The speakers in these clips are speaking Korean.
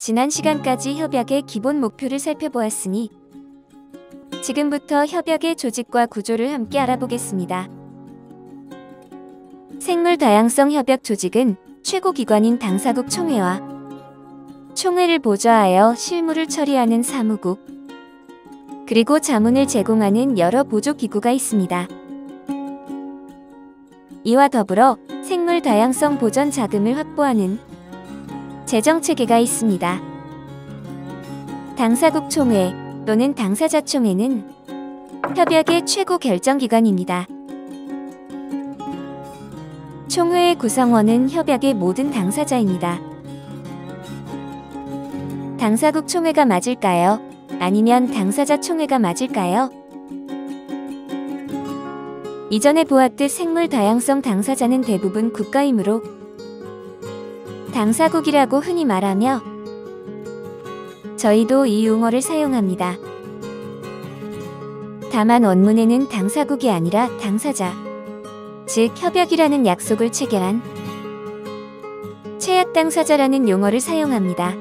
지난 시간까지 협약의 기본 목표를 살펴보았으니 지금부터 협약의 조직과 구조를 함께 알아보겠습니다. 생물다양성 협약 조직은 최고기관인 당사국 총회와 총회를 보좌하여 실무를 처리하는 사무국, 그리고 자문을 제공하는 여러 보조기구가 있습니다. 이와 더불어 생물 다양성 보전 자금을 확보하는 재정체계가 있습니다. 당사국 총회 또는 당사자 총회는 협약의 최고 결정기관입니다. 총회의 구성원은 협약의 모든 당사자입니다. 당사국 총회가 맞을까요? 아니면 당사자 총회가 맞을까요? 이전에 보았듯 생물 다양성 당사자는 대부분 국가이므로 당사국이라고 흔히 말하며 저희도 이 용어를 사용합니다. 다만 원문에는 당사국이 아니라 당사자, 즉 협약이라는 약속을 체결한 체약 당사자라는 용어를 사용합니다.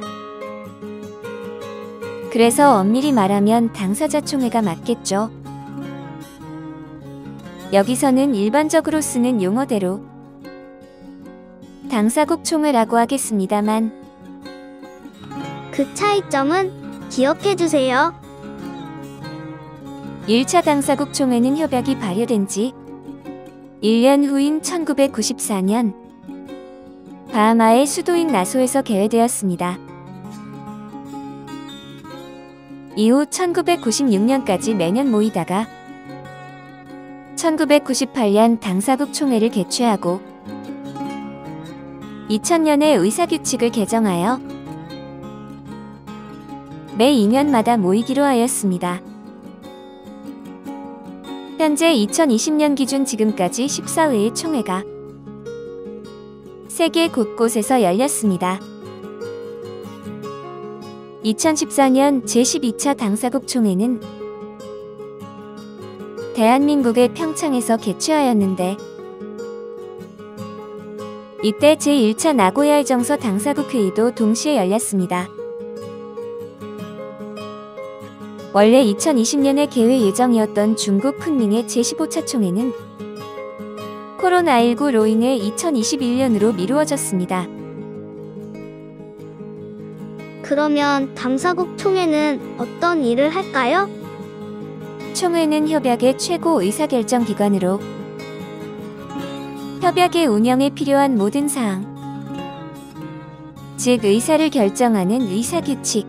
그래서 엄밀히 말하면 당사자 총회가 맞겠죠. 여기서는 일반적으로 쓰는 용어대로 당사국 총회라고 하겠습니다만 그 차이점은 기억해주세요. 1차 당사국 총회는 협약이 발효된 지 1년 후인 1994년 바하마의 수도인 나소에서 개회되었습니다. 이후 1996년까지 매년 모이다가 1998년 당사국 총회를 개최하고 2000년에 의사규칙을 개정하여 매 2년마다 모이기로 하였습니다. 현재 2020년 기준 지금까지 14회의 총회가 세계 곳곳에서 열렸습니다. 2014년 제12차 당사국 총회는 대한민국의 평창에서 개최하였는데 이때 제1차 나고야의 정서 당사국 회의도 동시에 열렸습니다. 원래 2020년에 개회 예정이었던 중국 쿤밍의 제15차 총회는 코로나19로 인해 2021년으로 미루어졌습니다. 그러면 당사국 총회는 어떤 일을 할까요? 총회는 협약의 최고 의사결정기관으로 협약의 운영에 필요한 모든 사항, 즉 의사를 결정하는 의사규칙,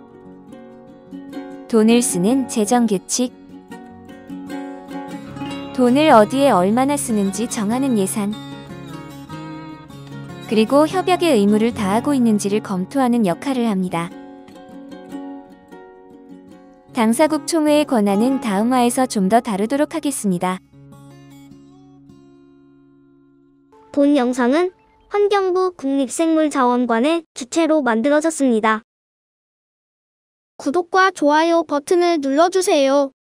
돈을 쓰는 재정규칙, 돈을 어디에 얼마나 쓰는지 정하는 예산, 그리고 협약의 의무를 다하고 있는지를 검토하는 역할을 합니다. 당사국 총회의 권한은 다음화에서 좀 더 다루도록 하겠습니다. 본 영상은 환경부 국립생물자원관의 주최로 만들어졌습니다. 구독과 좋아요 버튼을 눌러주세요.